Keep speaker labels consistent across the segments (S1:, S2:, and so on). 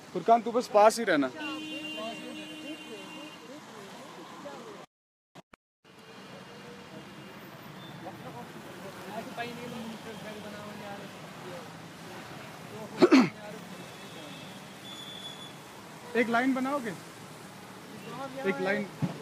S1: फुरकान तू बस पास ही रहना। एक लाइन बनाओगे? एक लाइन।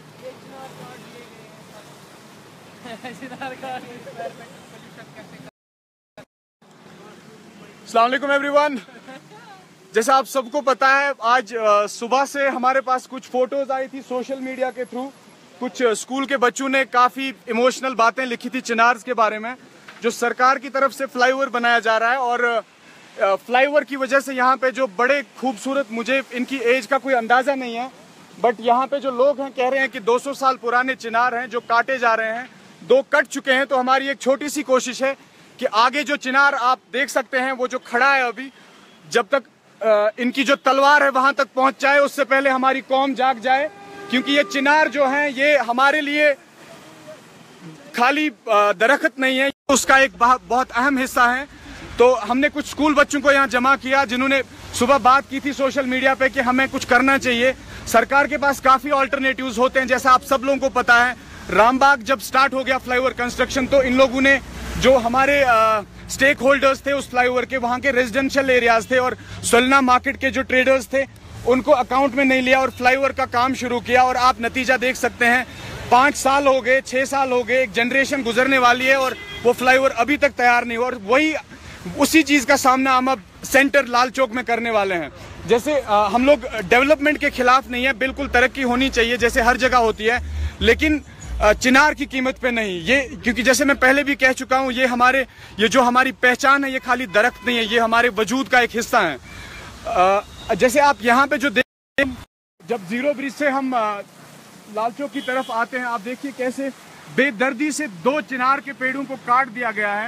S1: अस्सलाम वालेकुम एवरीवन। जैसा आप सबको पता है, आज सुबह से हमारे पास कुछ फोटोज आई थी सोशल मीडिया के थ्रू। कुछ स्कूल के बच्चों ने काफी इमोशनल बातें लिखी थी चिनार्स के बारे में, जो सरकार की तरफ से फ्लाईओवर बनाया जा रहा है। और फ्लाईओवर की वजह से यहाँ पे जो बड़े खूबसूरत, मुझे इनकी एज का कोई अंदाजा नहीं है, बट यहाँ पे जो लोग हैं कह रहे हैं कि 200 साल पुराने चिनार हैं जो काटे जा रहे हैं। 2 कट चुके हैं। तो हमारी एक छोटी सी कोशिश है कि आगे जो चिनार आप देख सकते हैं वो जो खड़ा है अभी, जब तक इनकी जो तलवार है वहां तक पहुंच जाए, उससे पहले हमारी कौम जाग जाए। क्योंकि ये चिनार जो हैं ये हमारे लिए खाली दरख्त नहीं है, उसका एक बहुत अहम हिस्सा है। तो हमने कुछ स्कूल बच्चों को यहाँ जमा किया जिन्होंने सुबह बात की थी सोशल मीडिया पे कि हमें कुछ करना चाहिए। सरकार के पास काफी ऑल्टरनेटिव्स होते हैं, जैसा आप सब लोगों को पता है। रामबाग जब स्टार्ट हो गया फ्लाईओवर कंस्ट्रक्शन, तो इन लोगों ने जो हमारे स्टेक होल्डर्स थे उस फ्लाईओवर के, वहां के रेजिडेंशियल एरियाज थे और सोलना मार्केट के जो ट्रेडर्स थे, उनको अकाउंट में नहीं लिया और फ्लाईओवर का काम शुरू किया। और आप नतीजा देख सकते हैं, 5 साल हो गए, 6 साल हो गए, एक जनरेशन गुजरने वाली है और वो फ्लाईओवर अभी तक तैयार नहीं हुआ। और वही उसी चीज का सामना हम अब सेंटर लाल चौक में करने वाले हैं। जैसे हम लोग डेवलपमेंट के खिलाफ नहीं है, बिल्कुल तरक्की होनी चाहिए जैसे हर जगह होती है, लेकिन चिनार की कीमत पे नहीं। ये क्योंकि जैसे मैं पहले भी कह चुका हूं, ये जो हमारी पहचान है, ये खाली दरख्त नहीं है, ये हमारे वजूद का एक हिस्सा है। जैसे आप यहाँ पे जो देखें, जब जीरो ब्रिज से हम लाल चौक की तरफ आते हैं, आप देखिए कैसे बेदर्दी से 2 चिनार के पेड़ों को काट दिया गया है।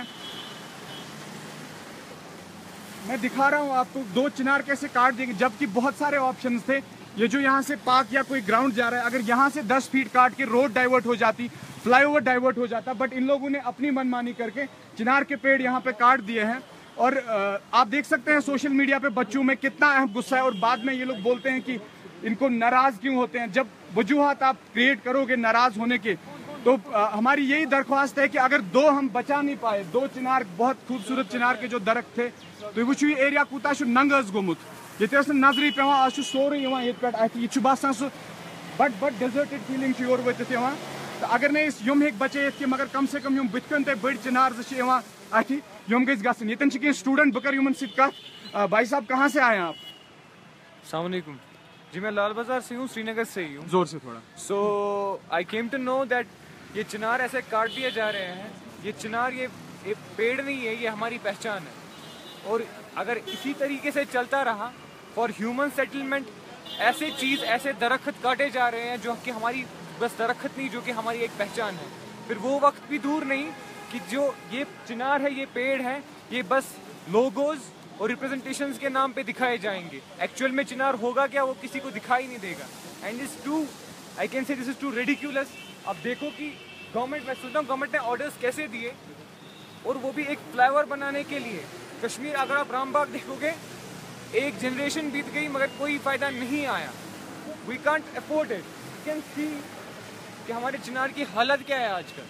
S1: मैं दिखा रहा हूं आपको 2 चिनार कैसे काट दिए, जबकि बहुत सारे ऑप्शंस थे। ये जो यहाँ से पार्क या कोई ग्राउंड जा रहा है, अगर यहाँ से 10 फीट काट के रोड डाइवर्ट हो जाती, फ्लाईओवर डाइवर्ट हो जाता, बट इन लोगों ने अपनी मनमानी करके चिनार के पेड़ यहाँ पे काट दिए हैं। और आप देख सकते हैं सोशल मीडिया पे बच्चों में कितना अहम गुस्सा है। और बाद में ये लोग बोलते हैं कि इनको नाराज क्यों होते हैं। जब वजूहात आप क्रिएट करोगे नाराज होने के, तो हमारी यही दरख्वास्त है कि अगर 2 हम बचा नहीं पाए, 2 चिनार, बहुत खूबसूरत चिनार के जो दरख्त थे, तो वो एरिया कूता नंग गोमुत, ये नजर पे आज सोरे पे बासान सह बड़ डेजर्टेड फीलिंग योर वत। तो अगर नहीं यम हे बचे कि, मगर कम से कम बुथकन ते बड़ चिनार अथ यम गन ये स्टूडेंट बह कर भाई साहब कहाँ से आए आप?
S2: अस्सलाम वालेकुम जी, मैं लाल बाजार से हूँ, श्रीनगर से ही हूँ।
S1: जोर से थोड़ा।
S2: So I came to know that ये चिनार ऐसे काट दिए जा रहे हैं। ये चिनार ये पेड़ नहीं है, ये हमारी पहचान है। और अगर इसी तरीके से चलता रहा फॉर ह्यूमन सेटलमेंट, ऐसे दरख्त काटे जा रहे हैं जो कि हमारी बस दरख्त नहीं, जो कि हमारी एक पहचान है, फिर वो वक्त भी दूर नहीं कि जो ये चिनार है, ये पेड़ है, ये बस लोगोज और रिप्रेजेंटेशंस के नाम पे दिखाए जाएंगे। एक्चुअल में चिनार होगा क्या, वो किसी को दिखाई नहीं देगा। And is too, I can say this is too ridiculous. अब देखो कि गवर्नमेंट, मैं सोचता हूँ गवर्नमेंट ने ऑर्डर्स कैसे दिए, और वो भी एक फ्लाईओवर बनाने के लिए। कश्मीर, अगर आप रामबाग देखोगे, एक जनरेशन बीत गई मगर कोई फायदा नहीं आया। We can't afford it. You can see कि हमारे चिनार की हालत क्या है आजकल।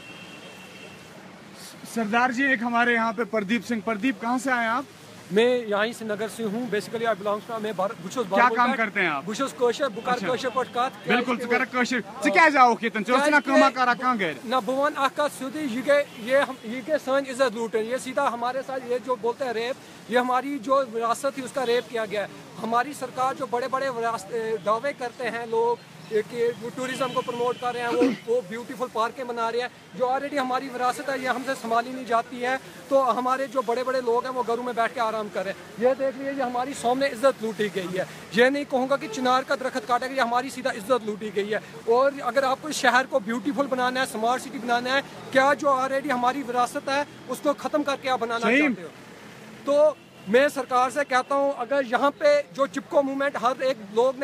S1: सरदार जी, एक हमारे यहाँ पे प्रदीप सिंह। प्रदीप, कहाँ से आए आप?
S3: मैं यहाँ से नगर से हूँ। बेसिकली आई बिलोंग्स फ्रॉम, मैं
S1: क्या काम करते हैं आप?
S3: बुशस कोशर बुकार कोशर पॉडकास्ट
S1: बिल्कुल कर कोशर से क्या जाओ के तन चोसना कमा करा कहां गए
S3: ना भवन आका सुदी ये के सन इज्जत लूटन, ये सीधा हमारे साथ ये जो बोलते हैं रेप, ये हमारी जो विरासत थी उसका रेप किया गया है। हमारी सरकार जो बड़े बड़े दावे करते हैं लोग कि वो टूरिज्म को प्रमोट कर रहे हैं, वो ब्यूटीफुल पार्कें बना रहे हैं, जो ऑलरेडी हमारी विरासत है, ये हमसे संभाली नहीं जाती है। तो हमारे जो बड़े बड़े लोग हैं वो घरों में बैठ के आराम कर रहे हैं। ये देख लीजिए, ये हमारी सामने इज्जत लूटी गई है। ये नहीं कहूँगा कि चिनार का दरख्त काटा गया, हमारी सीधा इज्जत लूटी गई है। और अगर आपको शहर को ब्यूटीफुल बनाना है, स्मार्ट सिटी बनाना है, क्या जो ऑलरेडी हमारी विरासत है उसको ख़त्म करके आप बनाना चाहते हो? तो मैं सरकार से कहता हूं, अगर यहाँ पे जो चिपको मूवमेंट हर एक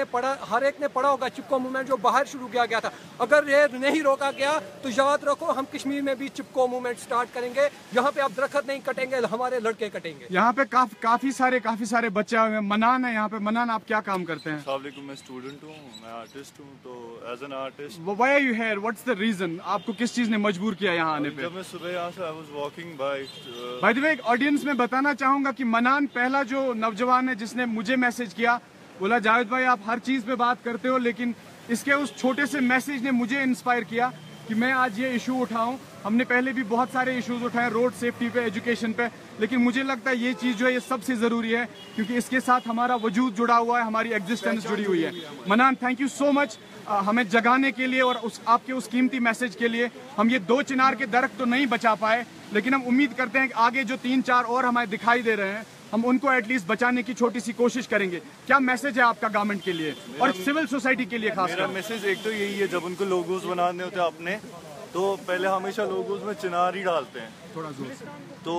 S3: ने पढ़ा होगा, चिपको मूवमेंट जो बाहर शुरू किया गया था, अगर ये नहीं रोका गया तो याद रखो हम कश्मीर में भी चिपको मूवमेंट स्टार्ट करेंगे। यहाँ पे अब दरख्त नहीं कटेंगे, हमारे लड़के कटेंगे।
S1: यहाँ पे काफी सारे बच्चे हुए हैं। मनान है यहाँ पे। मनान, आप क्या काम करते हैं?
S4: मैं स्टूडेंट हूँ, मैं आर्टिस्ट हूँ। तो as an artist
S1: why are you here? What's the reason? आपको किस चीज ने मजबूर किया यहाँ आने पे?
S4: जब मैं सुबह यहाँ से I was walking by
S1: the way, एक ऑडियंस में बताना चाहूंगा कि मनान पहला जो नौजवान है जिसने मुझे मैसेज किया, बोला जावेद भाई आप हर चीज पे बात करते हो, लेकिन इसके उस छोटे से मैसेज ने मुझे इंस्पायर किया कि मैं आज ये इशू उठाऊं। हमने पहले भी बहुत सारे इश्यूज उठाए, रोड सेफ्टी पे, एजुकेशन पे, लेकिन मुझे लगता है ये चीज जो है ये सबसे जरूरी है, क्योंकि इसके साथ हमारा वजूद जुड़ा हुआ है, हमारी एग्जिस्टेंस जुड़ी हुई है। मनान, थैंक यू सो मच हमें जगाने के लिए और आपके उस कीमती मैसेज के लिए। हम ये 2 चिनार के दरख्त तो नहीं बचा पाए, लेकिन हम उम्मीद करते हैं कि आगे जो 3-4 और हमें दिखाई दे रहे हैं, हम उनको एटलीस्ट बचाने की छोटी सी कोशिश करेंगे। क्या मैसेज है आपका गवर्नमेंट के लिए और सिविल सोसाइटी के लिए खास?
S4: मेरा मैसेज एक तो यही है, जब उनको लोगोस बनाने होते हैं अपने, तो पहले हमेशा लोगोस में चिनार ही डालते हैं।
S1: थोड़ा जोर से।
S4: तो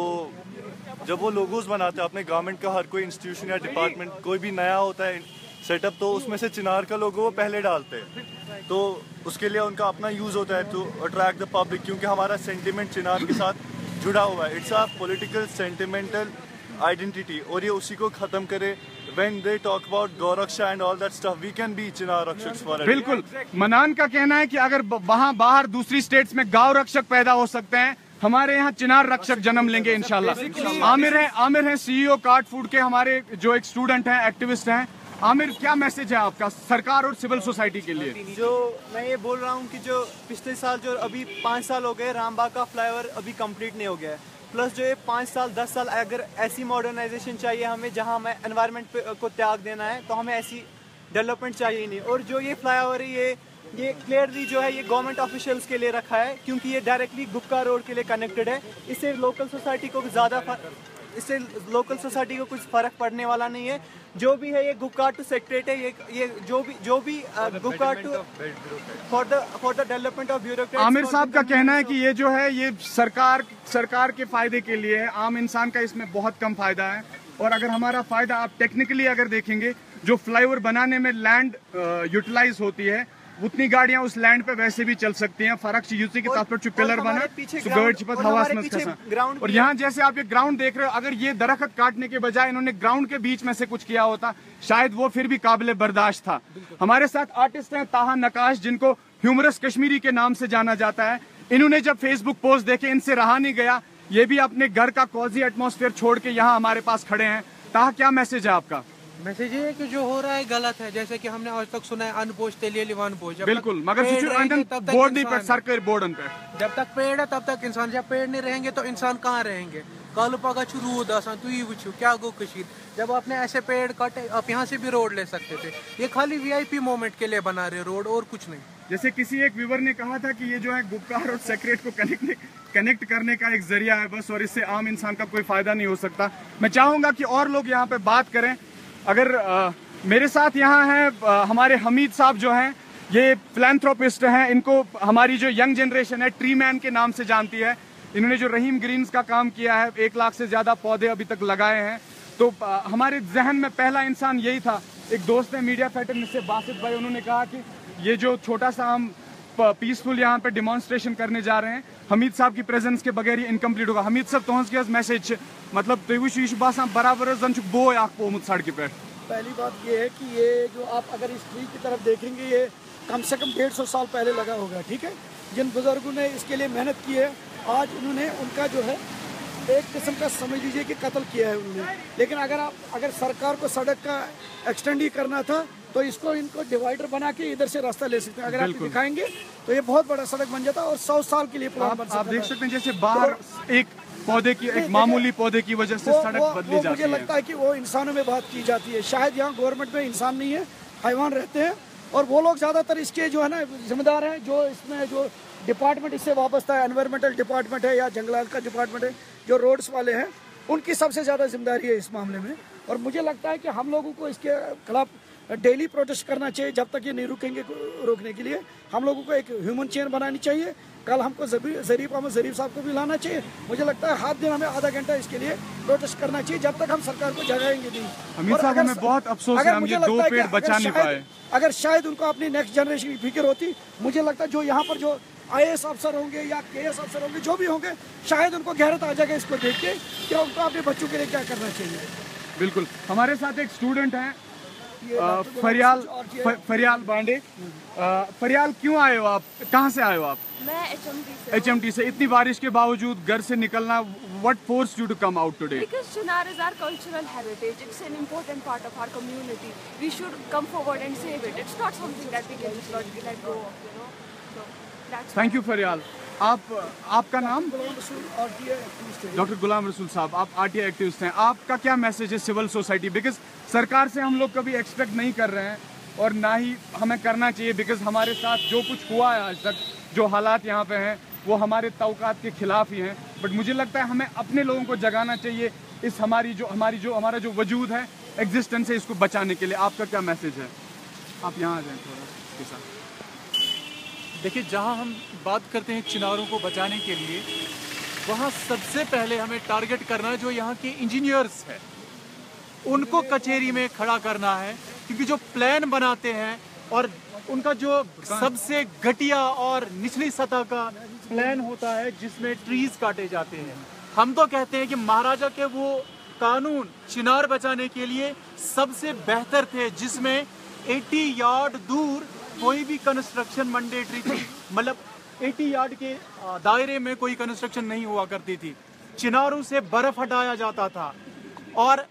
S4: जब वो लोगोस बनाते हैं अपने गवर्नमेंट का, हर कोई इंस्टीट्यूशन या डिपार्टमेंट कोई भी नया होता है सेटअप, तो उसमें से चिनार का लोगो वो पहले डालते हैं। तो उसके लिए उनका अपना यूज होता है टू अट्रैक्ट द पब्लिक, क्योंकि हमारा सेंटिमेंट चिनार के साथ जुड़ा हुआ है। It's a political sentimental identity, और ये उसी को खत्म करे। When they talk about Gauraksha and all that stuff, we can be चिनार रक्षक for it.
S1: बिल्कुल। मनान का कहना है कि अगर वहाँ बाहर दूसरी स्टेट्स में गांव रक्षक पैदा हो सकते हैं, हमारे यहाँ चिनार रक्षक जन्म लेंगे इंशाल्लाह। आमिर है सीईओ कार्ड फूड के, हमारे जो एक स्टूडेंट हैं, एक्टिविस्ट हैं। आमिर, क्या मैसेज है आपका सरकार और सिविल सोसाइटी के लिए?
S5: जो मैं ये बोल रहा हूँ कि जो पिछले साल, जो अभी 5 साल हो गए, रामबाग का फ्लाईओवर अभी कंप्लीट नहीं हो गया है। प्लस जो ये 5 साल 10 साल अगर ऐसी मॉडर्नाइजेशन चाहिए हमें, जहाँ हमें एनवायरनमेंट को त्याग देना है, तो हमें ऐसी डेवलपमेंट चाहिए ही नहीं। और जो ये फ्लाईओवर है, ये क्लियरली जो है ये गवर्नमेंट ऑफिशियल्स के लिए रखा है, क्योंकि ये डायरेक्टली गुक्का रोड के लिए कनेक्टेड है। इससे लोकल सोसाइटी को कुछ फर्क पड़ने वाला नहीं है। जो भी है ये गुक्का टू सेक्रेट है, ये जो भी गुक्का to for the development of bureaucrats.
S1: Aamir साहब का कहना है कि ये जो है ये सरकार के फायदे के लिए है, आम इंसान का इसमें बहुत कम फायदा है। और अगर हमारा फायदा आप टेक्निकली अगर देखेंगे, जो फ्लाईओवर बनाने में लैंड यूटिलाइज होती है, उतनी गाड़ियां उस लैंड पे वैसे भी चल सकती हैं। फर्क युति के तात्पर्य जो पिलर बना और यहाँ जैसे आप ये ग्राउंड देख रहे हो, अगर ये दरख्त काटने के बजाय इन्होंने ग्राउंड के बीच में से कुछ किया होता, शायद वो फिर भी काबिले बर्दाश्त था। हमारे साथ आर्टिस्ट हैं ताहा नकाश, जिनको ह्यूमरस कश्मीरी के नाम से जाना जाता है। इन्होंने जब फेसबुक पोस्ट देखे, इनसे रहा नहीं गया, ये भी अपने घर का कॉजी एटमॉस्फेयर छोड़ के यहाँ हमारे पास खड़े हैं। ताहा, क्या मैसेज है आपका?
S6: मैसेज ये है कि जो हो रहा है गलत है, जैसे कि हमने आज तक सुना है अनपोज तेलिए लिवान पोज।
S1: बिल्कुल, मगर बोर्ड नहीं पर सरकारी बोर्ड पे
S6: जब तक पेड़ है तब तक इंसान, जब पेड़ नहीं रहेंगे तो इंसान कहाँ रहेंगे? कल पगा रूद आसान तू ही वुचू क्या गो कशीर। जब आपने ऐसे पेड़ काटे, आप यहाँ से भी रोड ले सकते थे। ये खाली वीआईपी मोमेंट के लिए बना रहे रोड, और कुछ नहीं।
S1: जैसे किसी एक व्यूवर ने कहा था कि ये जो है गुप्कार और सेक्रेट को कनेक्ट करने का एक जरिया है बस, और इससे आम इंसान का कोई फायदा नहीं हो सकता। मैं चाहूंगा कि और लोग यहाँ पे बात करें। अगर मेरे साथ यहाँ हैं हमारे हमीद साहब, जो हैं ये फिलैंथ्रोपिस्ट हैं। इनको हमारी जो यंग जनरेशन है ट्री मैन के नाम से जानती है। इन्होंने जो रहीम ग्रीन्स का काम किया है, 1 लाख से ज्यादा पौधे अभी तक लगाए हैं। तो हमारे जहन में पहला इंसान यही था। एक दोस्त है मीडिया फैटर से बासित भाई, उन्होंने कहा कि ये जो छोटा सा हम पीसफुल यहाँ पे डिमॉन्स्ट्रेशन करने जा रहे हैं, हमीद साहब की प्रेजेंस के बगैर ये इनकम्प्लीट होगा। हमीद साहब तुहस क्या मैसेज, मतलब तुम बराबर जन बो पोमुत सड़क पे?
S7: पहली बात ये है कि ये जो आप अगर इस ट्री की तरफ देखेंगे, ये कम से कम 150 साल पहले लगा होगा, ठीक है। जिन बुजुर्गों ने इसके लिए मेहनत की है, आज उन्होंने उनका जो है एक किस्म का समझ लीजिए कि कत्ल किया है उन्होंने। लेकिन अगर सरकार को सड़क का एक्सटेंड ही करना था, तो इनको डिवाइडर बना के इधर से रास्ता ले सकते हैं। अगर आप दिखाएंगे तो ये बहुत बड़ा सड़क बन जाता है और 100 साल के लिए प्लान बन सकता है।
S1: आप देख सकते हैं जैसे बाहर एक पौधे की, एक मामूली पौधे की वजह से सड़क बदली जाती है।
S7: मुझे लगता है कि वो इंसानों में बात की जाती है। शायद यहाँ गवर्नमेंट में इंसान नहीं है, हैवान रहते हैं, और वो लोग ज्यादातर इसके जो है ना जिम्मेदार हैं। जो इसमें जो डिपार्टमेंट इससे वाबस्ता है, एनवायरमेंटल डिपार्टमेंट है या जंगलात का डिपार्टमेंट है, जो रोड्स वाले हैं, उनकी सबसे ज्यादा जिम्मेदारी है इस मामले में। और मुझे लगता है कि हम लोगों को इसके खिलाफ डेली प्रोटेस्ट करना चाहिए जब तक ये नहीं रुकेंगे रोकने के लिए। हम लोगों को एक ह्यूमन चेन बनानी चाहिए। कल हमको ज़रीफ अहमद ज़रीफ साहब को भी लाना चाहिए। मुझे लगता है हर दिन हमें आधा घंटा इसके लिए प्रोटेस्ट करना चाहिए जब तक हम सरकार को जगाएंगे नहीं।
S1: हमीद साहब, हमें बहुत अफसोस है हम ये 2 पेड़ बचा नहीं पाए।
S7: अगर शायद उनको अपनी नेक्स्ट जनरेशन की फिक्र होती, मुझे लगता है जो यहाँ पर जो IAS अफसर होंगे या KS अफसर होंगे, जो भी होंगे, शायद उनको गहरत आ जाएगा इसको देख के कि उनको अपने बच्चों के लिए क्या करना चाहिए।
S1: बिल्कुल। हमारे साथ एक स्टूडेंट हैं फरियाल बांडे। फरियाल, क्यों आए हो आप, कहाँ से आए हो आप?
S8: मैं HMT से।
S1: इतनी बारिश के बावजूद घर से निकलना, what forced you to come out today?
S8: Because Chinar is our cultural heritage. It's an important part of our community. We should come forward and save it. It's not something that we can just let go of, you know. So that's.
S1: Thank you फरियाल। आपका नाम? Doctor Ghulam Rasool साहब, आप RTI activist हैं। आपका क्या message है civil society? Because सरकार से हम लोग कभी एक्सपेक्ट नहीं कर रहे हैं और ना ही हमें करना चाहिए, बिकॉज हमारे साथ जो कुछ हुआ है आज तक, जो हालात यहाँ पे हैं, वो हमारे तौकात के खिलाफ ही हैं। बट मुझे लगता है हमें अपने लोगों को जगाना चाहिए इस हमारा जो वजूद है, एग्जिस्टेंस है, इसको बचाने के लिए। आपका क्या मैसेज है? आप यहाँ आ जाएं थोड़ा इसके साथ।
S9: देखिए, जहाँ हम बात करते हैं चिनारों को बचाने के लिए, वहाँ सबसे पहले हमें टारगेट करना है जो यहाँ के इंजीनियर्स हैं, उनको कचहरी में खड़ा करना है। क्योंकि जो प्लान बनाते हैं और उनका जो सबसे घटिया और निचली सतह का प्लान होता है जिसमें ट्रीज काटे जाते हैं, हम तो कहते हैं कि महाराजा के वो कानून चिनार बचाने के लिए सबसे बेहतर थे, जिसमें 80 यार्ड दूर कोई भी कंस्ट्रक्शन मैंडेटरी थी। मतलब 80 यार्ड के दायरे में कोई कंस्ट्रक्शन नहीं हुआ करती थी। चिनारों से बर्फ हटाया जाता था। और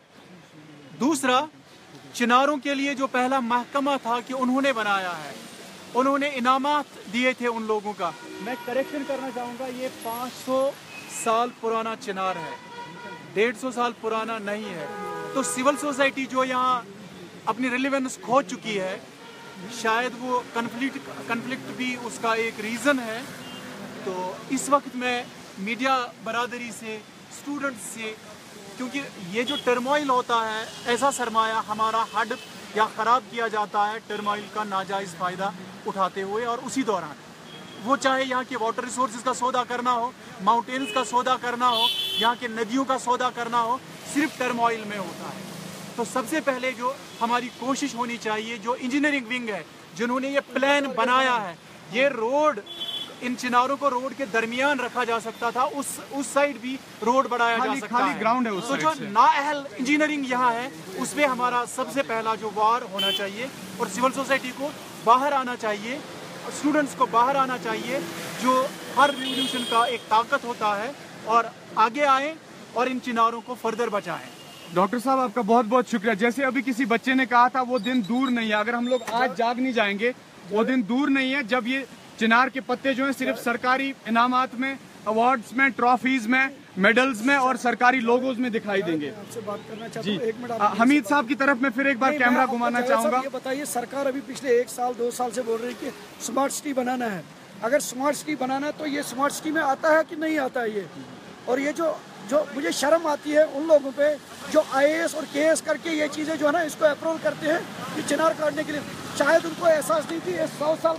S9: दूसरा, चिनारों के लिए जो पहला महकमा था कि उन्होंने बनाया है, उन्होंने इनामात दिए थे उन लोगों का। मैं करेक्शन करना चाहूँगा, ये 500 साल पुराना चिनार है, 150 साल पुराना नहीं है। तो सिविल सोसाइटी जो यहाँ अपनी रिलेवेंस खो चुकी है, शायद वो कन्फ्लिक्ट भी उसका एक रीज़न है। तो इस वक्त मैं मीडिया बरादरी से, स्टूडेंट्स से, क्योंकि ये जो टर्मोइल होता है, ऐसा सरमाया हमारा हड या ख़राब किया जाता है टर्मोइल का नाजायज़ फ़ायदा उठाते हुए। और उसी दौरान वो चाहे यहाँ के वाटर रिसोर्सेज का सौदा करना हो, माउंटेन्स का सौदा करना हो, यहाँ के नदियों का सौदा करना हो, सिर्फ टर्मोइल में होता है। तो सबसे पहले जो हमारी कोशिश होनी चाहिए, जो इंजीनियरिंग विंग है जिन्होंने ये प्लान बनाया है, ये रोड, इन चिनारों को रोड के दरमियान रखा जा सकता था, उस साइड भी रोड बढ़ाया जा सकता है।
S1: ग्राउंड है उस
S9: तो जो नाअहल इंजीनियरिंग यहाँ है, उसमें हमारा सबसे पहला जो वार होना चाहिए और सिविल सोसाइटी को बाहर आना चाहिए, स्टूडेंट्स को बाहर आना चाहिए, जो हर रिवोल्यूशन का एक ताकत होता है, और आगे आए और इन चिनारों को फर्दर बचाएं।
S1: डॉक्टर साहब, आपका बहुत बहुत शुक्रिया। जैसे अभी किसी बच्चे ने कहा था, वो दिन दूर नहीं है। अगर हम लोग आज जाग नहीं जाएंगे, वो दिन दूर नहीं है जब ये चिनार के पत्ते जो हैं सिर्फ सरकारी इनामात में, अवार्ड्स में, ट्रॉफीज में, मेडल्स में और सरकारी लोगोज में दिखाई देंगे।
S7: आपसे बात करना चाहता
S1: जी,
S7: हूं, एक मिनट
S1: हमीद साहब की तरफ में फिर एक बार कैमरा घुमाना चाहूंगा।
S7: ये बताइए, सरकार अभी पिछले 1 साल 2 साल से बोल रही है कि स्मार्ट सिटी बनाना है। अगर स्मार्ट सिटी बनाना है तो ये स्मार्ट सिटी में आता है कि नहीं आता है ये? और ये जो मुझे शर्म आती है उन लोगों पे जो IAS और KS करके ये चीज़ें जो है ना, इसको अप्रूव करते हैं कि चिनार काटने के लिए। शायद उनको एहसास नहीं थी ये 100 साल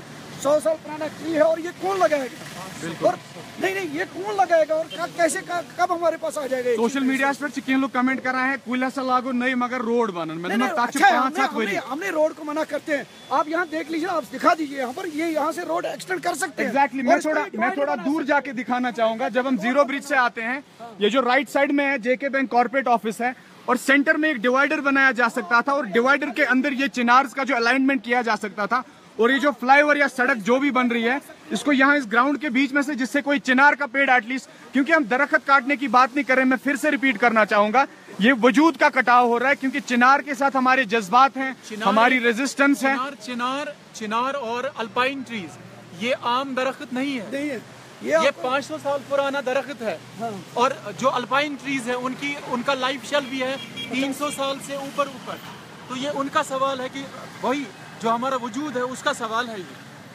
S7: पुराना ट्री है, और ये कौन लगाएगा? और नहीं, ये कौन लगाएगा और कैसे कब हमारे पास आ जाएगा?
S1: सोशल मीडिया पर किन लोग कमेंट कर रहे हैं, कुल ऐसा लागू नहीं मगर रोड बनन।
S7: अच्छा, हमने रोड को मना करते हैं। आप यहाँ देख लीजिए, आप दिखा दीजिए यहाँ पर, ये यहाँ से रोड एक्सटेंड कर सकते हैं।
S1: एग्जैक्टली। मैं थोड़ा दूर जाके दिखाना चाहूंगा। जब हम जीरो ब्रिज से आते हैं, ये जो राइट साइड में है JK बैंक कॉर्पोरेट ऑफिस है, और सेंटर में एक डिवाइडर बनाया जा सकता था, और डिवाइडर के अंदर ये चिनार्स का जो अलाइनमेंट किया जा सकता था। और ये जो फ्लाईओवर या सड़क जो भी बन रही है, इसको यहाँ इस ग्राउंड के बीच में से, जिससे कोई चिनार का पेड़ एटलीस्ट, क्योंकि हम दरख्त काटने की बात नहीं कर रहे, मैं फिर से रिपीट करना चाहूंगा, ये वजूद का कटाव हो रहा है, क्योंकि चिनार के साथ हमारे जज्बात हैं, हमारी रेजिस्टेंस है।
S9: चिनार और अल्पाइन ट्रीज ये आम दरख्त नहीं है, ये 500 साल पुराना दरख्त है। और जो अल्पाइन ट्रीज है उनका लाइफ शेल्फ भी है 300 साल से ऊपर। तो ये उनका सवाल है कि वही जो हमारा वजूद है उसका सवाल है ये।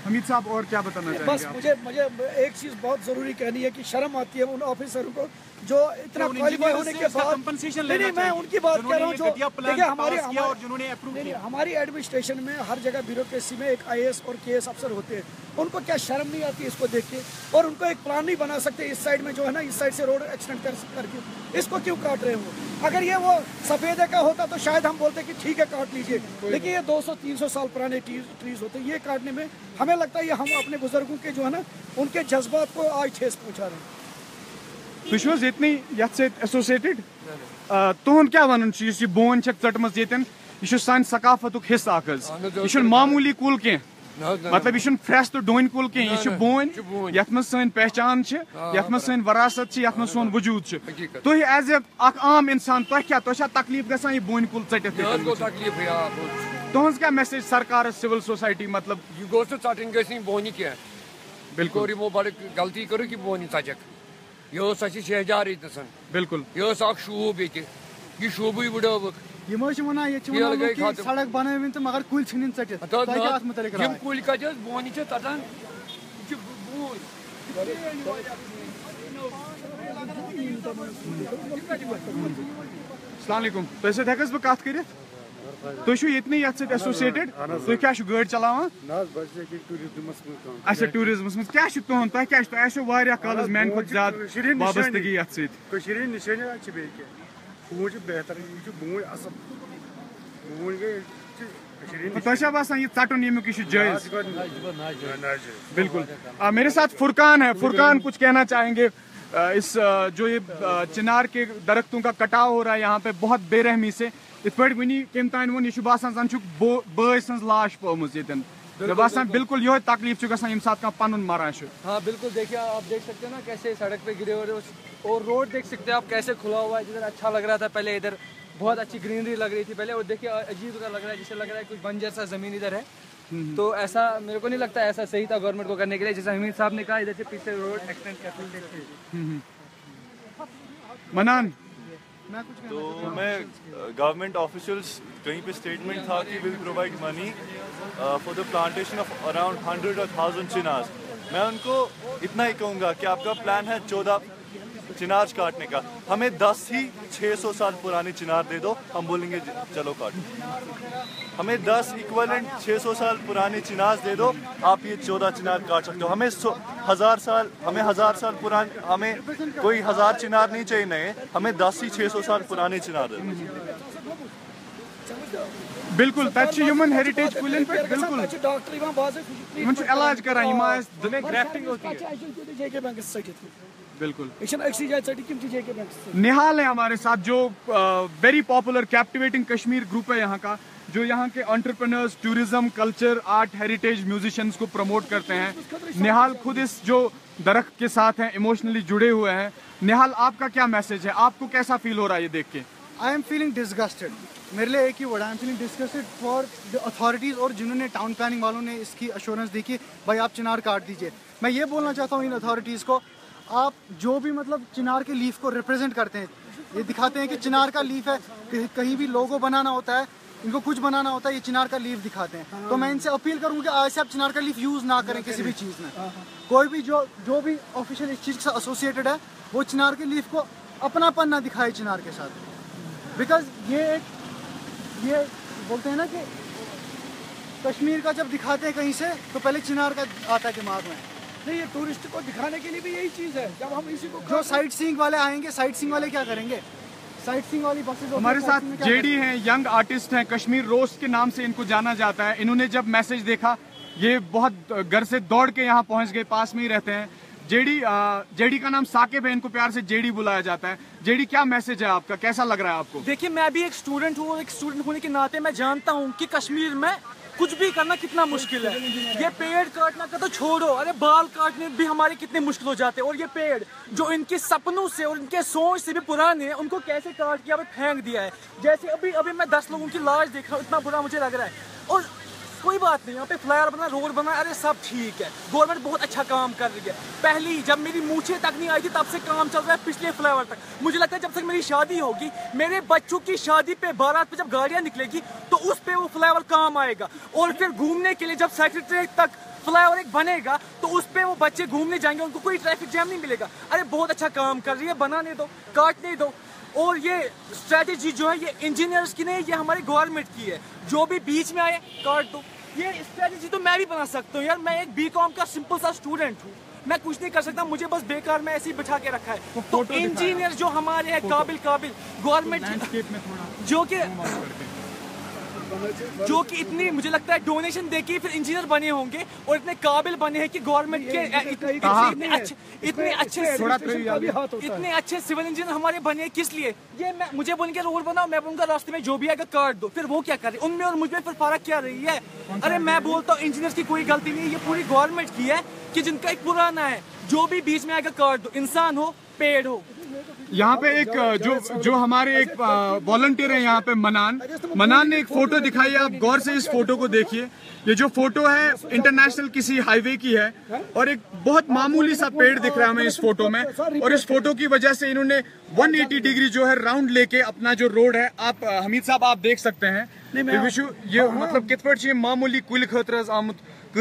S1: हमीद साहब और क्या बताना चाहेंगे?
S7: बस मुझे एक चीज़ बहुत ज़रूरी कहनी है कि शर्म आती है उन ऑफिसरों को जो इतना क्वालिफाई होने के बाद नहीं, मैं उनकी बात कर रहा हूँ जो देखिए हमारी एडमिनिस्ट्रेशन में हर जगह ब्यूरोक्रेसी में एक IAS और KS अफसर होते हैं, उनको क्या शर्म नहीं आती इसको देख के? और उनको एक प्लान नहीं बना सकते इस साइड में जो है ना, इस साइड से रोड एक्सटेंड करके इसको क्यों काट रहे हो? अगर ये वो सफ़ेदे का होता तो शायद हम बोलते कि ठीक है काट लीजिए, लेकिन ये 200-300 साल पुराने ट्रीज होते हैं, ये काटने में हमें लगता है ये हम अपने बुजुर्गों के जो है ना उनके जज्बात को आज ठेस पहुँचा रहे हैं।
S1: तुम ये यथ एसोसिएटेड तुहद क्या वन यह बोन चटम यह सान सकाफत हिस्सा यह मामूली कुल कह मतलब यह फ्रेश तो डोन कुल कह यह बोन यथ मज सन पहचान यथ मज सन वरासत यथ मज सोन वजूद तुम एज ए आम इंसान क्या तकलीफ गसान यह बोन कुल चटित तुहज क्या मैसेज सरकार सिविल सोसाइटी मतलब
S10: यह गो चटन बोन कह बिल्कुल यमो बड़ गलती कर कि बोन चचक यह शहजार ये
S1: बिल्कुल
S10: यह शूब ये शूब बुड़क
S11: सड़क बन तो मगर कुल चटित
S10: कुल कत बोन तटान
S1: अस्सलाम तुम बह कत कर तुम ये एसोसिएटेड तुम क्या गाड़ी चलावान अच्छा टूरिज्मस मज क्या तुहद तुह क्या कल मैन खुद ज्यादा वाबस्तगी ये तुह बसान यह चटन यमुक यह जायज बिल्कुल। मेरे साथ फुरकान है, फुरकान कुछ कहना चाहेंगे इस जो ये चिनार के दरख्तों का कटाव हो रहा है यहाँ पे बहुत बेरहमी से इत पे वनी कम तान वो यह बसान जन बॉय सज लाश पमुज ये बसान बिल्कुल यह तकलीफ गसान सात पन मरान।
S3: हाँ बिल्कुल, देखिए आप देख सकते हैं ना कैसे सड़क पे गिरे हुए और रोड देख सकते हैं आप कैसे खुला हुआ है। जिधर अच्छा लग रहा था पहले इधर बहुत अच्छी ग्रीनरी लग रही थी पहले, और देखिए अजीब सा लग रहा है, जिसे लग रहा है कुछ बंजर सा जमीन इधर है। तो ऐसा मेरे को नहीं लगता ऐसा सही था गवर्नमेंट को करने के लिए, जैसा हमीद साहब ने कहा इधर से पीछे रोड एक्सटेंड कर सकते।
S1: मनान
S4: तो मैं गवर्नमेंट ऑफिशियल्स कहीं पे स्टेटमेंट था कि will provide money for the plantation of around 100 or 1000 chinars. मैं उनको इतना ही कहूँगा कि आपका प्लान है 14 चिनार काटने का, हमें 10 ही 600 साल पुराने चिनार दे दो, हम बोलेंगे चलो काटो। हमें 10 इक्वलेंट 600 साल पुराने चिनार दे दो, आप ये 14 चिनार काट सकते हो। हमें 1000 साल पुराने, हमें कोई 1000 चिनार नहीं चाहिए नए, हमें 10 ही 600 साल पुराने चिनार दे दो।
S1: बिल्कुल ह्यूमन हेरिटेज कुलन पे बिल्कुल इलाज करान ग्राफ्टिंग होती है बिल्कुल। निहाल है हमारे साथ जो very popular captivating Kashmir group है यहाँ का, जो यहाँ के entrepreneurs, tourism, culture, art, heritage musicians को प्रमोट करते हैं। निहाल खुद इस जो दरख्त के साथ हैं इमोशनली जुड़े हुए हैं। निहाल आपका क्या मैसेज है, आपको कैसा फील हो रहा है ये देख के?
S11: आई एम फीलिंग डिस्गस्टेड, मेरे लिए एक ही word, I am feeling disgusted for the authorities और जिन्होंने टाउन प्लानिंग वालों ने इसकी अश्योरेंस दी कि भाई आप चिनार काट दीजिए। मैं ये बोलना चाहता हूँ इन अथॉरिटीज़ को, आप जो भी मतलब चिनार के लीफ को रिप्रेजेंट करते हैं, ये दिखाते हैं कि चिनार का लीफ है, कहीं भी लोगो बनाना होता है, इनको कुछ बनाना होता है, ये चिनार का लीफ दिखाते हैं। तो मैं इनसे अपील करूँगा कि आज से आप चिनार का लीफ यूज़ ना करें किसी भी चीज़ में। कोई भी जो भी ऑफिशियल इस चीज़ से एसोसिएटेड है वो चिनार के लीफ को अपनापन ना दिखाए चिनार के साथ, बिकॉज ये बोलते हैं ना कि कश्मीर का जब दिखाते हैं कहीं से तो पहले चिनार का आता है दिमाग में।
S7: नहीं, ये टूरिस्ट को दिखाने के लिए भी यही चीज़ है। जब हम इसी को
S11: जो साइट सीइंग वाले आएंगे, साइट सीइंग वाले क्या करेंगे? साइट सीइंग वाली बसेस
S1: हमारे साथ जेडी हैं, यंग आर्टिस्ट हैं, कश्मीर रोस्ट के नाम से इनको जाना जाता है। इन्होंने जब मैसेज देखा ये बहुत घर से दौड़ के यहाँ पहुँच गए, पास में ही रहते हैं। जेडी का नाम साकिब है, इनको प्यार से जेडी बुलाया जाता है। जेडी क्या मैसेज है आपका, कैसा लग रहा है आपको?
S12: देखिए मैं भी एक स्टूडेंट हूँ, एक स्टूडेंट होने के नाते मैं जानता हूँ कि कश्मीर में कुछ भी करना कितना मुश्किल है। ये पेड़ काटना का तो छोड़ो, अरे बाल काटने भी हमारे कितने मुश्किल हो जाते हैं। और ये पेड़ जो इनके सपनों से और इनके सोच से भी पुराने हैं, उनको कैसे काट के अभी फेंक दिया है। जैसे अभी मैं 10 लोगों की लाश देख रहा हूँ, इतना बुरा मुझे लग रहा है। और कोई बात नहीं, यहाँ पे फ्लाईओवर बना, रोड बना, अरे सब ठीक है, गवर्नमेंट बहुत अच्छा काम कर रही है। पहली जब मेरी मूछें तक नहीं आई थी तब से काम चल रहा है पिछले फ्लाईओवर तक। मुझे लगता है जब तक मेरी शादी होगी, मेरे बच्चों की शादी पे बारात पे जब गाड़ियाँ निकलेगी तो उस पे वो फ्लाईओवर काम आएगा। और फिर घूमने के लिए जब सेक्रेटरी तक फ्लाईओवर एक बनेगा तो उस पे वो बच्चे घूमने जाएंगे, उनको कोई ट्रैफिक जैम नहीं मिलेगा। अरे बहुत अच्छा काम कर रही है, बनाने दो, काटने दो। और ये स्ट्रेटेजी जो है ये इंजीनियर्स की नहीं, ये हमारी गवर्नमेंट की है। जो भी बीच में आए काट दो। ये स्ट्रेटेजी तो मैं भी बना सकता हूँ यार, मैं एक बीकॉम का सिंपल सा स्टूडेंट हूँ, मैं कुछ नहीं कर सकता, मुझे बस बेकार में ऐसे ही बिठा के रखा है। तो इंजीनियर जो हमारे हैं काबिल गवर्नमेंट जो कि इतनी मुझे लगता है डोनेशन देके फिर इंजीनियर बने होंगे और इतने काबिल बने हैं कि गवर्नमेंट के इतने अच्छे सिविल इंजीनियर हमारे बने हैं। किस लिए? ये मुझे बोलेंगे रोड बनाओ, मैं बोलूंगा रास्ते में जो भी आएगा काट दो। फिर वो क्या कर रहे हैं? उनमें और मुझ में फिर फर्क क्या रही है? अरे मैं बोलता हूँ इंजीनियर्स की कोई गलती नहीं है, ये पूरी गवर्नमेंट की है कि जिनका एक पुराना है, जो भी बीच में आएगा काट दो, इंसान हो पेड़ हो।
S1: यहाँ पे एक जो हमारे एक वॉलंटियर है यहाँ पे मनान ने एक फोटो दिखाई है, आप गौर से इस फोटो को देखिए। ये जो फोटो है इंटरनेशनल किसी हाईवे की है और एक बहुत मामूली सा पेड़ दिख रहा है हमें इस फोटो में, और इस फोटो की वजह से इन्होंने 180 डिग्री जो है राउंड लेके अपना जो रोड है, आप हमीद साहब आप देख सकते हैं ये मतलब कितफट मामूली कुल खतरस आमुत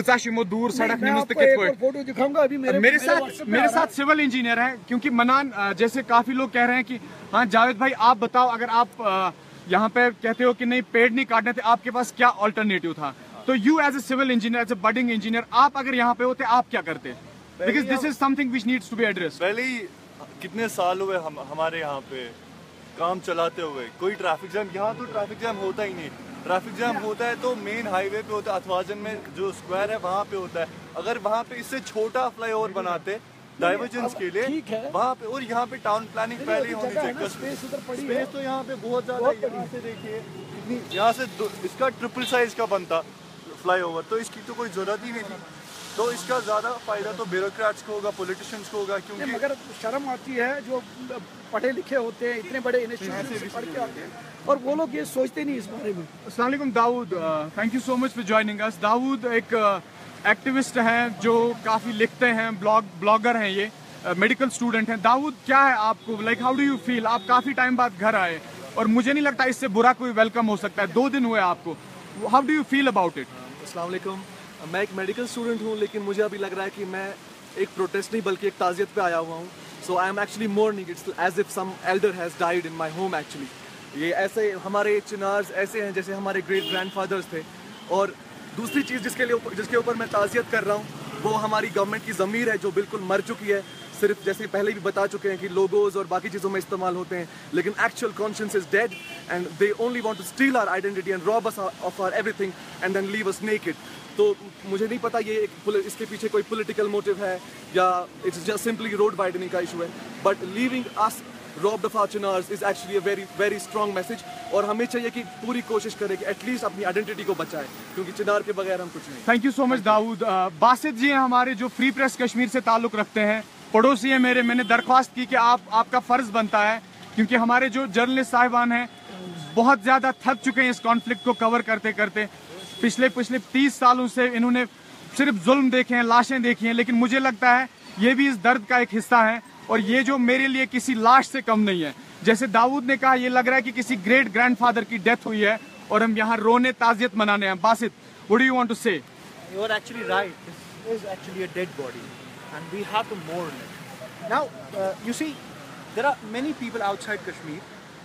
S1: दूर सड़क
S7: फोटो दिखाऊंगा अभी
S1: मेरे साथ सिविल इंजीनियर है, क्योंकि मनान जैसे काफी लोग कह रहे हैं कि हाँ जावेद भाई आप बताओ, अगर आप यहाँ पे कहते हो कि नहीं पेड़ नहीं काटने थे, आपके पास क्या ऑल्टरनेटिव था? तो you as a civil engineer, as a budding engineer, आप अगर यहाँ पे होते आप क्या करते? Because this is something which needs to be addressed.
S4: पहले कितने साल हुए हमारे यहाँ पे काम चलाते हुए, कोई ट्रैफिक जैम, यहाँ तो ट्रैफिक जैम होता ही नहीं। ट्रैफिक जैम होता है तो मेन हाईवे पे होता है, अथवाजन में जो स्क्वायर है वहाँ पे होता है। अगर वहाँ पे इससे छोटा फ्लाईओवर बनाते डाइवर्जेंस के लिए वहाँ पे, और यहाँ पे टाउन प्लानिंग पहले ही होनी चाहिए। स्पेस तो यहाँ पे बहुत ज्यादा है, यहाँ से देखिए यहाँ से इसका ट्रिपल साइज का बनता फ्लाईओवर, तो इसकी तो कोई जरूरत ही नहीं थी। तो इसका ज्यादा फायदा तो ब्यूरोक्रेट्स को होगा, पॉलिटिशियंस को होगा, क्योंकि
S7: मगर शर्म आती है जो पढ़े लिखे होते हैं, इतने बड़े इंस्टीट्यूट से पढ़ के आते हैं और वो लोग ये सोचते नहीं इस बारे में।
S1: अस्सलाम वालेकुम Daud, thank you so much for joining us. Daud एक एक्टिविस्ट हैं जो काफ़ी लिखते हैं, ब्लॉगर हैं, ये मेडिकल स्टूडेंट हैं। दाऊद क्या है आपको, like how do you feel? आप काफ़ी टाइम बाद घर आए और मुझे नहीं लगता इससे बुरा कोई वेलकम हो सकता है, 2 दिन हुए आपको, how do you feel about it?
S13: अस्सलाम वालेकुम, मैं एक मेडिकल स्टूडेंट हूँ, लेकिन मुझे अभी लग रहा है कि मैं एक प्रोटेस्ट नहीं बल्कि एक ताज़ियत पे आया हुआ हूँ। So I am actually mourning, it's as if some elder has died in my home actually. ये ऐसे हमारे चिनार्स ऐसे हैं जैसे हमारे ग्रेट ग्रैंडफादर्स थे। और दूसरी चीज़ जिसके ऊपर मैं ताज़ियत कर रहा हूँ वो हमारी गवर्नमेंट की ज़मीर है जो बिल्कुल मर चुकी है। सिर्फ जैसे पहले भी बता चुके हैं कि लोगोज और बाकी चीज़ों में इस्तेमाल होते हैं, लेकिन actual conscious is dead and they only want to steal our identity and rob us of our everything and then leave us naked. तो मुझे नहीं पता ये इसके पीछे कोई पॉलिटिकल मोटिव है या it's just simply road widening का इशू है, but leaving us robbed of our chinars is actually a very very strong message। और हमें चाहिए कि पूरी कोशिश करें कि एटलीस्ट अपनी आइडेंटिटी को बचाएं, क्योंकि चिनार के बगैर हम कुछ नहीं।
S1: Thank you so much Daud. Basit ji हैं हमारे जो फ्री प्रेस कश्मीर से ताल्लुक़ रखते हैं, पड़ोसी हैं मेरे। मैंने दरख्वास्त की कि आपका फ़र्ज़ बनता है, क्योंकि हमारे जो जर्नलिस्ट साहिबान हैं बहुत ज़्यादा थक चुके हैं इस कॉन्फ्लिक्ट को कवर करते करते। पिछले 30 सालों से इन्होंने सिर्फ जुल्म देखे हैं, लाशें देखी हैं, लेकिन मुझे लगता है ये भी इस दर्द का एक हिस्सा है और ये जो मेरे लिए किसी लाश से कम नहीं है। जैसे दाऊद ने कहा, ये लग रहा है कि किसी ग्रेट ग्रैंडफादर की डेथ हुई है और हम यहाँ रोने ताज़ियत मनाने हैं। Basit, what do you want to say?
S14: You are actually right. This is actually a dead body and we have to mourn it. Now, you see, there are many people outside Kashmir.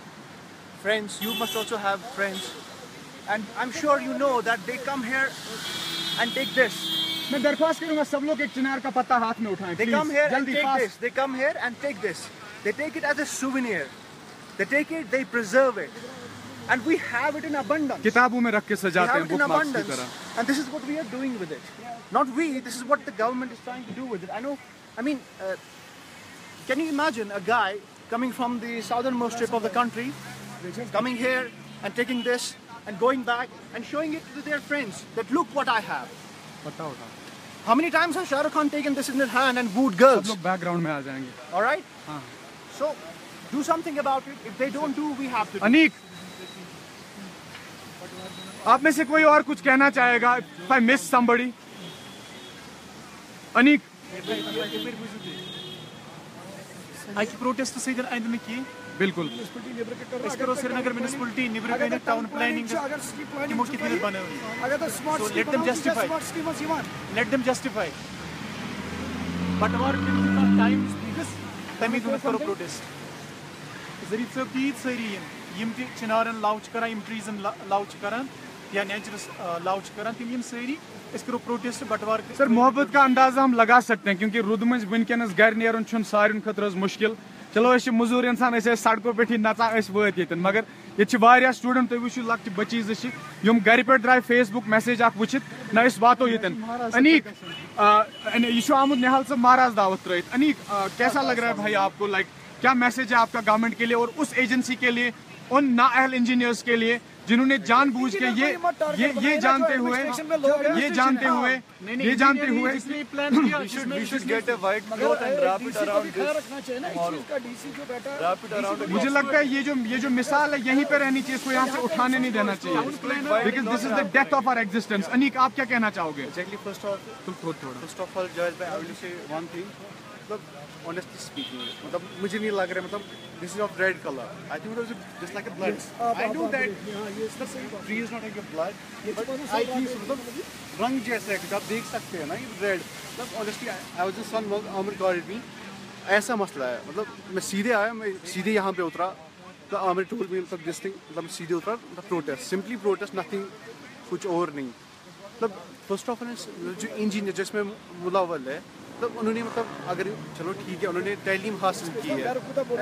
S14: Friends, you must also have friends. And I'm sure you know that they come here and take this.
S1: मैं दरख्वास्त करूंगा सब लोग एक चिनार का पत्ता हाथ में उठाएं।
S14: They come here and take this. They come here and take this. They take it as a souvenir. They take it, they preserve it. And we have it in abundance.
S1: किताबों में रख के सजाते हैं बुकमार्क्स की तरह।
S14: And this is what we are doing with it. Not we, this is what the government is trying to do with it. I mean, can you imagine a guy coming from the southernmost tip of the country, coming here and taking this and going back and showing it to their friends that look what I have. How many times has Shah Rukh Khan taken this in his hand and wooed girls?
S1: सब लोग background में आ जाएंगे।
S14: All right?
S1: हाँ।
S14: So, do something about it. If they don't do, we have to do.
S1: Aneek, आप में से कोई और कुछ कहना चाहेगा? If I miss somebody, Aneek.
S9: Aqui protesto saída ainda aqui.
S1: बिल्कुल
S9: अस करो श्रीनगर म्युनिसिपलिटी निबर गई टाउन प्लानिंग तमो कितने बने लेट देम जस्टिफाई बटवार टाइम स्पीकर्स तमी दिन करो प्रोटेस्ट जरीफ साहब तीत सारी यम चिनारन लाव करान यम ट्रीजन लाव करान या नेचरस लाव करान तम यम सारी अस करो प्रोटेस्ट बटवार।
S1: सर मोहब्बत का अंदाजा हम लगा सकते हैं क्योंकि रुद मज वनकस घर नेरन सारे खतर मुश्किल चलो मजूर इंसान सड़कों पे नचान वत ये मगर ये स्टूडेंट तुम वो लक्ट बचीज यम घर पे द्राय फेसबुक मैसेज वुचित ना वातो ये अनीक यह आमुद निहाल साहब महाराज दावत त्रित अनीक कैसा लग रहा है भाई आपको लाइक क्या मैसेज है आपका गवर्नमेंट के लिए और उस एजेंसी के लिए उन नाअहल इंजीनियर्स के लिए जिन्होंने जानबूझ के ये जानते हुए मुझे लगता है ये जो मिसाल है यहीं पे रहनी चाहिए, इसको यहाँ से उठाने नहीं देना चाहिए because this is the death of our existence. Aneek आप क्या कहना चाहोगे?
S11: फर्स्ट ऑफ ऑल जज I will say one thing honestly speaking मतलब मुझे नहीं लग रहा मतलब this is of red color I think it was just like a blood I know that the tree is not like a blood but I think मतलब रंग जैसा है आप देख सकते हैं ना ये red मतलब honestly I was just son Amir called me ऐसा मसला है मतलब मैं सीधे आया मैं सीधे यहाँ पे उतरा तो Amir told me मतलब this thing मतलब सीधे उतरा मतलब protest simply protest nothing कुछ और नहीं मतलब first of all जो इंजीनियर जिसमें मुलावल है मतलब उन्होंने मतलब अगर चलो ठीक है उन्होंने तालीम हासिल की है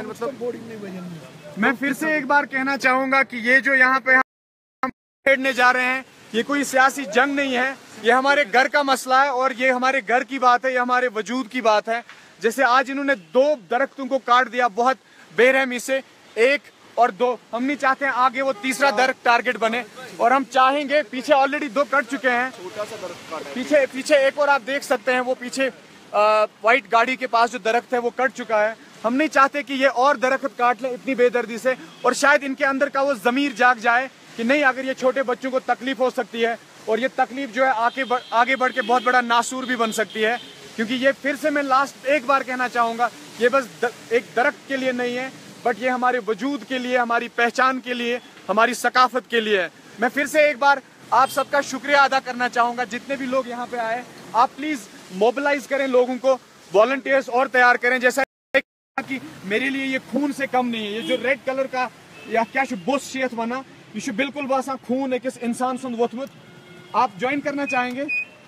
S11: मतलब
S1: मैं फिर से एक बार कहना चाहूंगा कि ये जो यहाँ पे हम खेड़ने जा रहे हैं ये कोई सियासी जंग नहीं है, ये हमारे घर का मसला है और ये हमारे घर की बात है, ये हमारे वजूद की बात है। जैसे आज इन्होंने 2 दरख्तों को काट दिया बहुत बेरहमी से, 1 और 2, हम नहीं चाहते हैं आगे वो तीसरा दरख्त टारगेट बने और हम चाहेंगे पीछे ऑलरेडी 2 कट चुके हैं, पीछे एक और आप देख सकते हैं वो पीछे वाइट गाड़ी के पास जो दरख्त है वो कट चुका है। हम नहीं चाहते कि ये और दरख्त काट लें इतनी बेदर्दी से और शायद इनके अंदर का वो ज़मीर जाग जाए कि नहीं अगर ये छोटे बच्चों को तकलीफ हो सकती है और ये तकलीफ जो है आगे बढ़ के बहुत बड़ा नासूर भी बन सकती है। क्योंकि ये फिर से मैं लास्ट एक बार कहना चाहूँगा ये बस एक दरख्त के लिए नहीं है बट ये हमारे वजूद के लिए, हमारी पहचान के लिए, हमारी सकाफत के लिए है। मैं फिर से एक बार आप सबका शुक्रिया अदा करना चाहूँगा जितने भी लोग यहाँ पे आए, आप प्लीज़ मोबिलाइज करें लोगों को, वॉलंटियर्स और तैयार करें। जैसा कि मेरे लिए ये खून से कम नहीं है, ये जो रेड कलर का या क्या बोस शेत वना यह बिल्कुल बसा खून एक इंसान सुंद वोथमुत। आप ज्वाइन करना चाहेंगे?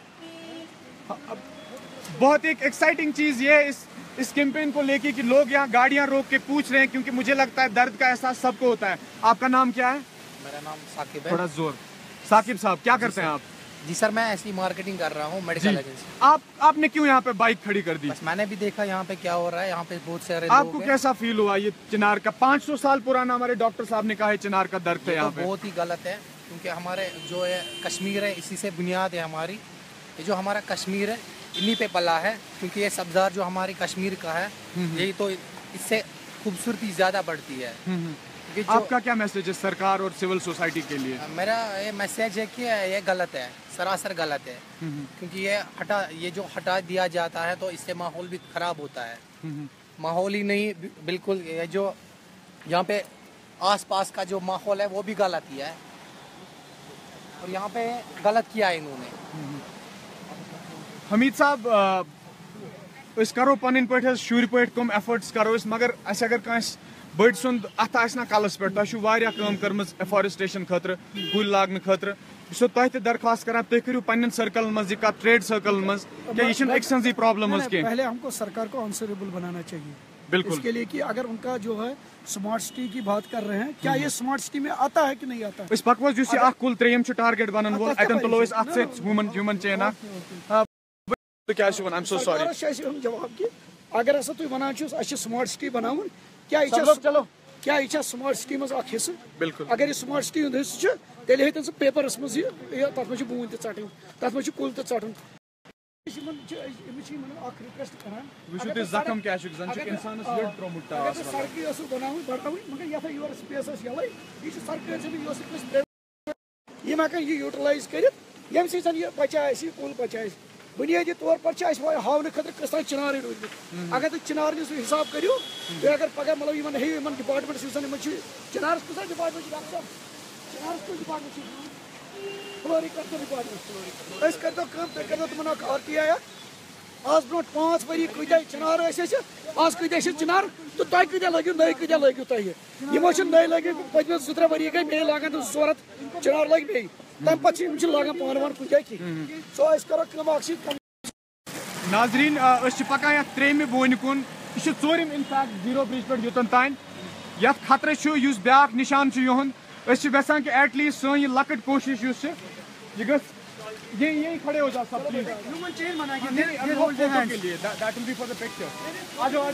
S1: बहुत एक एक्साइटिंग चीज ये है इस कैंपेन को लेके कि लोग यहाँ गाड़ियां रोक के पूछ रहे हैं क्योंकि मुझे लगता है दर्द का एहसास सबको होता है। आपका नाम क्या है?
S15: मेरा नाम साकिब है।
S1: थोड़ा जोर। साकिब साहब क्या करते हैं आप?
S15: जी सर मैं ऐसी मार्केटिंग कर रहा हूँ मेडिकल एजेंसी।
S1: आपने क्यों यहाँ पे बाइक खड़ी कर दी?
S15: बस मैंने भी देखा यहाँ पे क्या हो रहा है, यहाँ पे बहुत सारे
S1: आपको लोग कैसा फील हुआ? ये चिनार का 500 साल पुराना हमारे डॉक्टर साहब ने कहा है चिनार का दर्द है यहाँ पे।
S15: बहुत ही गलत है क्योंकि हमारे जो है कश्मीर है इसी से बुनियाद है हमारी, ये जो हमारा कश्मीर है इन्हीं पे पला है क्योंकि ये सब्ज़ार जो हमारी कश्मीर का है यही तो इससे खूबसूरती ज़्यादा बढ़ती है।
S1: आपका क्या मैसेज है सरकार और सिविल सोसाइटी के लिए?
S15: मेरा ये मैसेज है कि ये गलत है, सरासर गलत है क्योंकि ये जो हटा दिया जाता है तो इससे माहौल भी खराब होता है। माहौल ही नहीं बिल्कुल ये जो यहाँ पे आसपास का जो माहौल है वो भी गलत ही है और यहाँ पे गलत किया है इन्होंने।
S1: हमीद साहब इस करो पन पे शुर पे कम एफर्ट्स करो मगर अस अगर कस बड़ सुंद अत आना कलस पे तुम कम कर्म एफॉरेस्टेशन खतर कुल लागन खतर तुह दरखास्त करान तुम करो पन्न सर्कल मज ट्रेड सर्कल मज क्या ये एक संजी प्रॉब्लम
S7: पहले हमको सरकार को आंसरेबल बनाना चाहिए
S1: बिल्कुल
S7: इसके लिए कि अगर उनका जो है स्मार्ट सिटी की बात कर रहे हैं क्या ये स्मार्ट सिटी में आता है कि नहीं आता है?
S1: इस पकवस जुस ये कुल 3 टारगेट बनन वोल अतन तलो इस अत से ह्यूमन चेन तो क्या one I am so sorry
S7: जवाब कि अगर ऐसा तुम वनान स्मार्ट सिटी बनावन क्या
S1: चलो
S7: क्या यह स्मार्ट सिटी मज हिस्से?
S1: बिल्कुल
S7: अगर ये स्मार्ट सिटी हूं हिस्से तेल हेतन सह पेपरस मज तथ मज बून तटन तथ मज कुल तटन रिक्वेस्ट कर
S1: जख्म क्या इंसान
S7: सड़क बनावन बढ़ावन मगर ये योर स्पेस यल यह सरकार यह यूटिलाइज कर बचा कुल बचा बुनियादी तौर पर हावन खतर कसा चिनार रूदम अगर तुम चिनार हिसाब करो तो अगर पगह मतलब इन डिपार्टमेंट चिनारस कसा डिपार्टमेंट चिनारस कुछ डिपार्टमेंट फ्लोरिकल्चर डिपार्टमेंट कर तुम RTI आज ब्रो 5 वरी कद चिनार आज कद चिनार तो तुम कद लगे नई कद लगे तुम यमो नई लगे पचम 2-3 वरी गई मे लागान 200 चिनार लग मे तम पे लागान पान वान कुछ कहें सो करो
S1: नाजरीन पकान ये त्रेम बोन कुन यह चोरम इनफैक्ट जीरो ब्रिज पे युतन तान ये खतरे ब्या निशान युन यसान कि एटलीस्ट सन यह लकट कोशिश यह यही खड़े हो जा सब please that will be for the picture आ जाओ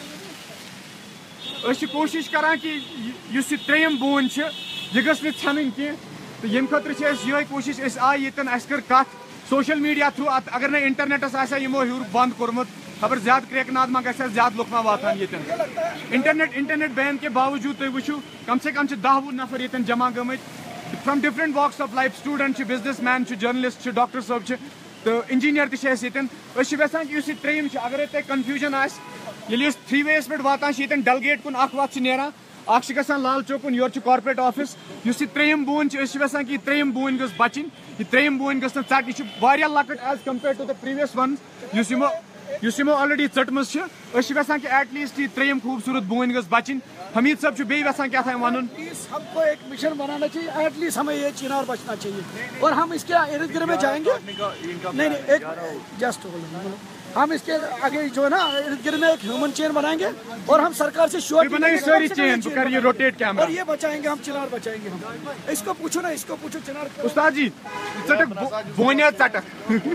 S1: सब कोशिश करान कि त्रेम बोन यह गस छन कह तो ये खतर ये कोशिश आय ये कर कत सोशल मीडिया थ्रू अगर ना इंटरनेटस यमो हूर बंद कोर्मुत खबर ज्यादा क्रेकनाद मा गस ज्यादा लुक मा वातान ये इंटरनेट बैन के बावजूद तुम वो कम से कम 10-20 नफर ये जमा गमत from different walks of life student businessman journalist doctor साहब तो इंजीनियर तसान कि त्रेम अगर तुम कन्फ्यूजन आये 3 वेज पे वातान डल गेट कुन वत नेरान गसान लाल चौक कुन योर कॉर्पोरेट ऑफिस यह त्रेम बोन यसान कि त्रेम बोन गस बचन यह त्रेम बोन गस चट यह लकट as compare to the previous one यमो ऑलरेडी चटम यसान कि एटलीस्ट यह त्रेम खूबसूरत बोन गस बचन हमीद साहब बे यसान क्या वन
S7: हमको एक मिशन बनाना चाहिए एटलीस्ट हमें ये चिनार बचना चाहिए और हम इसके इर्द गिर्द में जाएंगे नहीं एक जस्ट हम इसके आगे जो है ना इर्द गिर्द में एक ह्यूमन चेन बनाएंगे और हम सरकार से श्योर
S1: सारी चेन कर रोटेट कैमरा
S7: और ये बचाएंगे हम चिनार बचाएंगे हम इसको पूछो ना इसको पूछो चिनार
S1: उस्ताद जी चटक बोनिया चटक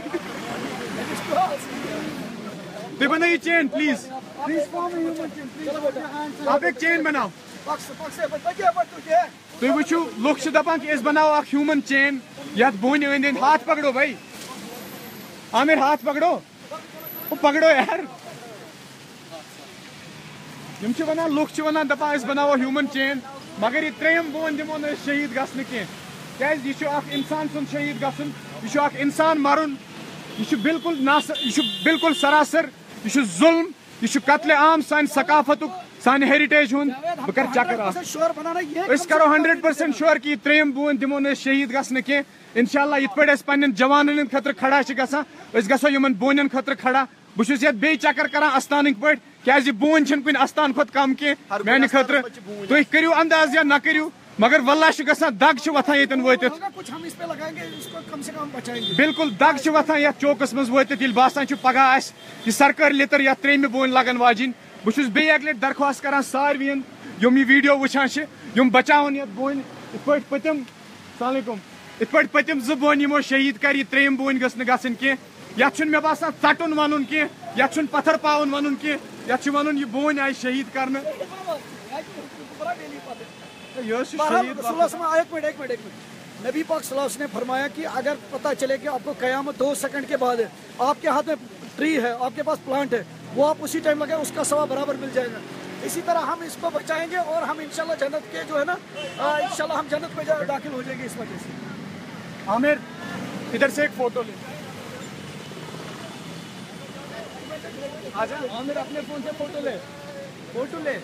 S1: तुम बनाइए चेन प्लीज आप एक चेन बनाओ तुम वो लुक दपान कि बनाओ ह्यूमन चेन ये बोन अंद हाथ पकड़ो भाई आमिर हाथ पकड़ो वो पकड़ो यार वन लुक वन दपान बनाओ ह्यूमन चेन मगर ये त्रेम बोन दिमो न शहीद गसन क्या इंसान सुन शहीद गसन यह इंसान मरुन यह बिल्कुल सरासर यह जुल्म यह कत्ले आम सान सकाफतुक सान हेरिटेज हुन बह कर चक्कर करो 100% श्योर कि त्रेम बोन दिमो न शहीद गसन कह इंशाल्लाह इत पे पन्न जवान खतर खड़ा गो यमन बोन खतर खड़ा बहुत बे चक्कर कर अस्तान पे क्या बोन कुन अस्तान खुद कम कह माने खतर तुम करू अंदाज या न करू मगर वल्ला गसान दग वथान ये बिल्कुल दग वथान ये चौकस मज वत बासान पगह यह सरकारी लितर या त्रेम बोन लगन वाजिन बहुत बे अक लट दरख्वास्त कर सारवीन यम यह वीडियो वुचान बचावन ये बोन इत पतम सलामकुम इत पतम 2 बोन यमो शहीद कर त्रेम बोन गस गसन कह ये मे बासान चटन वन कह ये पत्थर पावन वन कह ये वन यह बोन आय शहीद कर
S7: नबी पाक सल्लल्लाहु ने फरमाया कि अगर पता चले कि आपको कयामत 2 सेकंड के बाद है आपके हाथ में ट्री है आपके पास प्लांट है वो आप उसी टाइम लगाए उसका सवाब बराबर मिल जाएगा। इसी तरह हम इसको बचाएंगे और हम इंशाल्लाह जन्नत के जो है ना इंशाल्लाह हम जन्नत में दाखिल हो जाएंगे इस वजह से।
S1: आमिर इधर से एक फोटो ले
S7: आजा आमिर अपने फोन से फोटो ले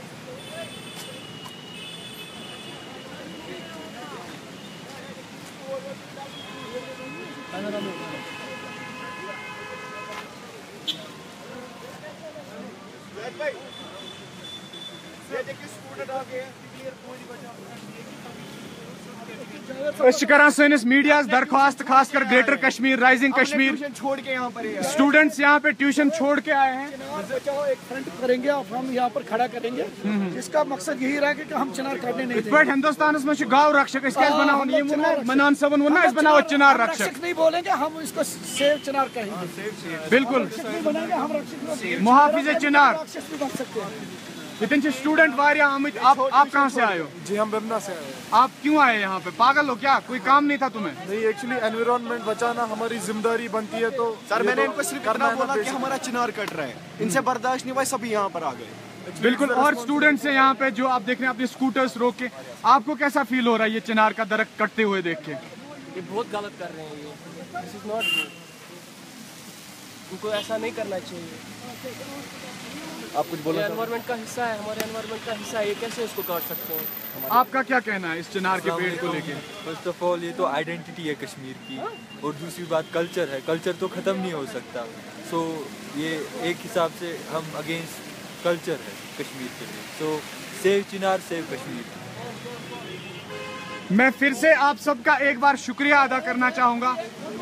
S1: सनिस मीडिया दरख्वास्त खासकर ग्रेटर कश्मीर राइजिंग कश्मीर
S7: छोड़ के यहाँ पर
S1: स्टूडेंट्स यहाँ पे ट्यूशन छोड़ के आए हैं।
S7: बचाओ एक फ्रंट करेंगे अब हम यहाँ पर खड़ा करेंगे जिसका मकसद यही रहा कि हम चिनार काटने नहीं देंगे।
S1: हिंदुस्तान में गाँव रक्षक मनान सबन वो बनाओ चिनार रक्षक
S7: नहीं बोलेंगे हम इसको सेव चिनार कहेंगे
S1: बिल्कुल
S7: हम रक्षक
S1: मुहाफिज चिनार
S7: बन सकते हैं।
S1: इतने स्टूडेंट आमिद आप कहाँ से आए हो?
S16: जी हम बेमना से आए।
S1: आप क्यों आए यहाँ पे? पागल हो क्या? कोई काम नहीं था तुम्हें?
S16: नहीं एक्चुअली एनवायरनमेंट बचाना हमारी जिम्मेदारी बनती है। तो
S5: सर मैंने इनको सिर्फ इतना बोला कि हमारा चिनार कट रहा है, इनसे बर्दाश्त नहीं हुआ, सभी यहाँ पर आ गए।
S1: बिल्कुल। और स्टूडेंट्स हैं यहाँ पे जो आप देख रहे हैं अपने स्कूटर्स रोक के, आपको कैसा फील हो रहा है ये चिनार का दरख्त कटते हुए देख के?
S17: ये बहुत गलत कर रहे हैं, ये दिस इज नॉट गुड। उनको ऐसा नहीं करना चाहिए।
S13: आप कुछ बोलना
S17: एनवायरनमेंट का हिस्सा है, हमारे एनवायरनमेंट का हिस्सा है, ये कैसे उसको काट सकते हैं?
S1: आपका क्या कहना है इस चिनार के पेड़ को लेके?
S18: फर्स्ट ऑफ ऑल ये तो आइडेंटिटी है कश्मीर की, और दूसरी बात कल्चर है, कल्चर तो ख़त्म नहीं हो सकता। सो ये एक हिसाब से हम अगेंस्ट कल्चर है कश्मीर के लिए। So save chinar save Kashmir.
S1: मैं फिर से आप सबका एक बार शुक्रिया अदा करना चाहूँगा।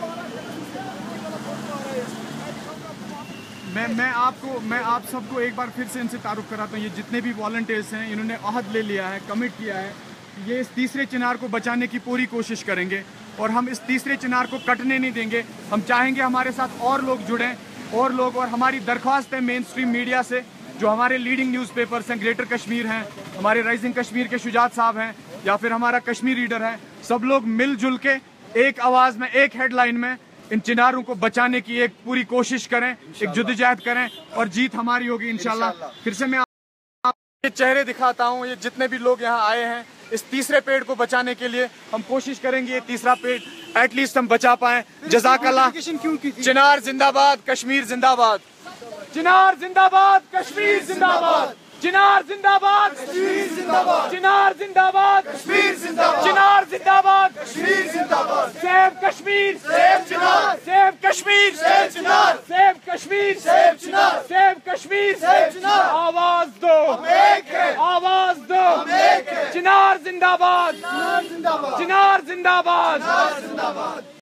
S1: मैं आप सबको एक बार फिर से इनसे तारुफ कराता हूँ। ये जितने भी वॉलंटियर्स हैं इन्होंने अहद ले लिया है, कमिट किया है, ये इस तीसरे चिनार को बचाने की पूरी कोशिश करेंगे और हम इस तीसरे चिनार को कटने नहीं देंगे। हम चाहेंगे हमारे साथ और लोग जुड़ें और हमारी दरख्वास्त है मेन स्ट्रीम मीडिया से, जो हमारे लीडिंग न्यूज़पेपर्स हैं, ग्रेटर कश्मीर हैं, हमारे राइजिंग कश्मीर के शुजात साहब हैं, या फिर हमारा कश्मीर रीडर है, सब लोग मिलजुल के एक आवाज़ में, एक हेडलाइन में इन चिनारों को बचाने की एक पूरी कोशिश करें, एक जुद्दोजहद करें और जीत हमारी होगी इंशाल्लाह। फिर से मैं आपको ये चेहरे दिखाता हूँ, ये जितने भी लोग यहाँ आए हैं इस तीसरे पेड़ को बचाने के लिए। हम कोशिश करेंगे ये तीसरा पेड़ एटलीस्ट हम बचा पाएं। जज़ाकल्लाह। चिनार जिंदाबाद, कश्मीर जिंदाबाद। चिनार जिंदाबाद, कश्मीर जिंदाबाद। चिनार जिंदाबाद, कश्मीर जिंदाबाद। चिनार जिंदाबाद, कश्मीर जिंदाबाद। चिनार जिंदाबाद, कश्मीर जिंदाबाद। Save Kashmir, save chinar. Save Kashmir, save chinar. Save Kashmir, save chinar. Save Kashmir, save chinar. आवाज दो, हम एक हैं। आवाज दो, हम एक हैं। चिनार जिंदाबाद, चिनार जिंदाबाद। चिनार जिंदाबाद, चिनार जिंदाबाद।